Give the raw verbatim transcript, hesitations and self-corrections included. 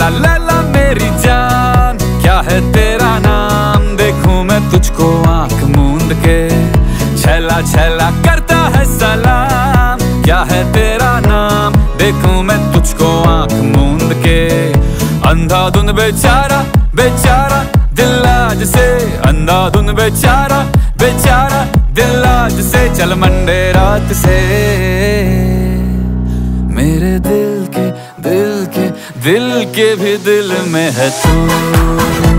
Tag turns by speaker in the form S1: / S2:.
S1: लैला लैला मेरी जान, क्या है तेरा नाम? देखूं मैं तुझको आंख मूंद के, छैला छैला करता है सलाम। क्या है तेरा नाम? देखूं मैं तुझको आंख मूंद के। अंधाधुन बेचारा बेचारा दिल आज से, अंधाधुन बेचारा बेचारा दिल आज से। चल मंडे रात से मेरे दिल के दिल के दिल के भी दिल में है तू।